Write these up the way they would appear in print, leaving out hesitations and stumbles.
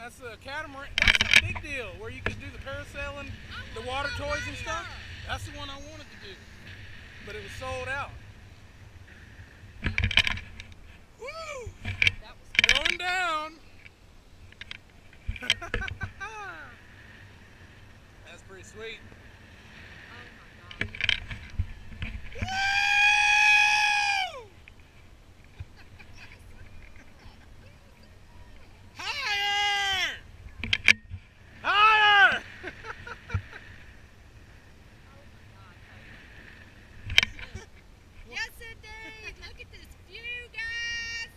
That's a catamaran. That's a big deal where you could do the parasailing, the water toys and stuff. That's the one I wanted to do, but it was sold out. Woo! That was Going down. That's pretty sweet. Oh my God. Woo! Higher! Higher! Yes, indeed. Look at this view, guys.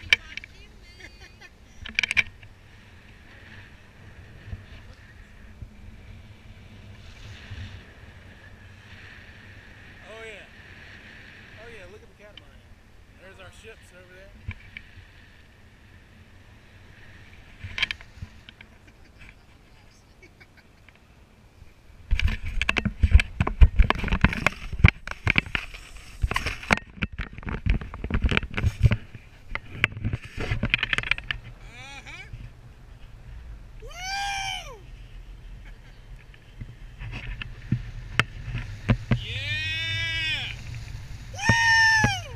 Oh yeah. Oh yeah, look at the catamaran. There's our ships over there. Woo! Yeah! Woo!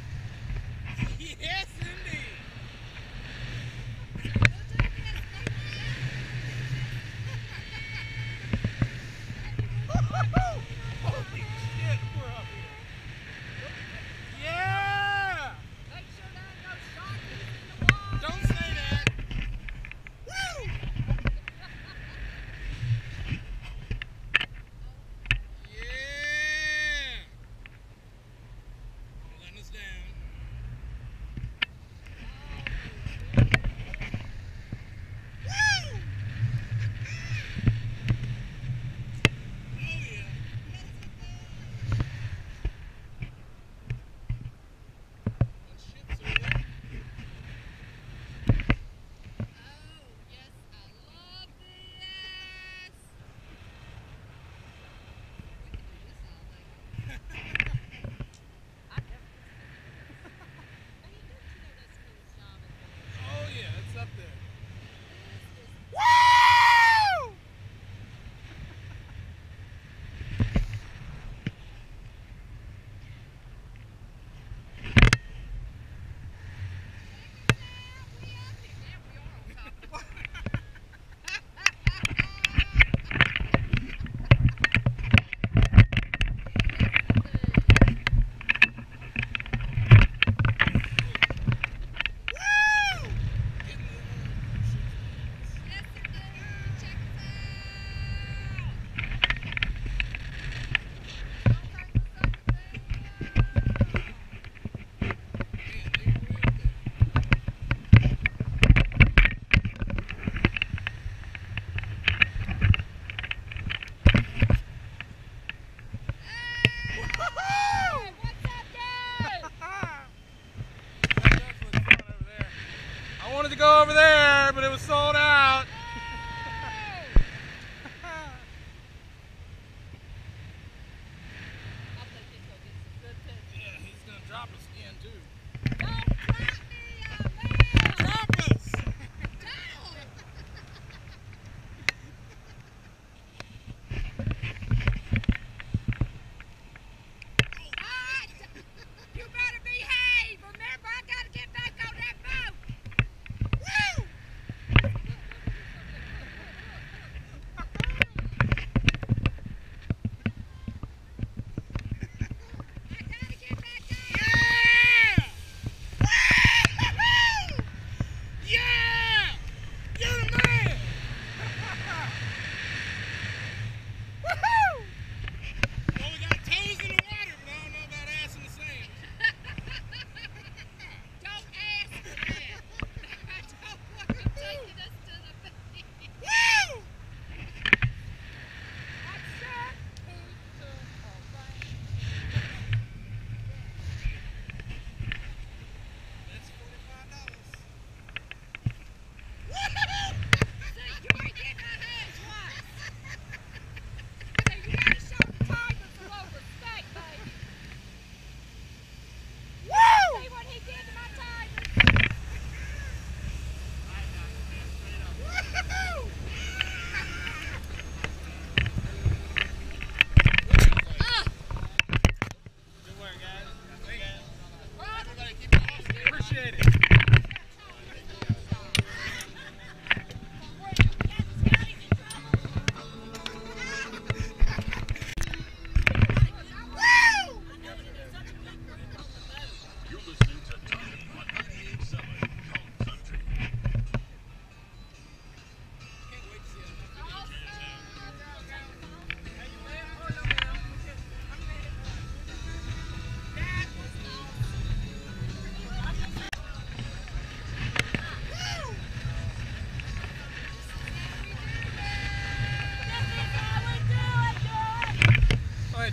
Yes, indeed. Holy shit, we're up here. Yeah! Make sure there ain't no sharkies in the water. Don't say that. Woo! Yeah! Letting us down. Woo! Oh yeah. Those ships over there. Oh, yes, I love this. We could do this all day. I never Hey, don't you know that's the coolest job in the world? Oh yeah, it's up there. This is Woo! we up here. There we are on top of the water. Woo! Yes, indeed. Check us out. Don't take us up there. Hey, what's up, dude? I wanted to go over there, but it was sold out. I think he's gonna get some good pictures. Yeah, he's gonna drop us again too. Don't drop me, I will. Drop us! Down. Alright, you better behave. Remember, I gotta get back on that boat. Woo!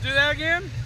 do that again?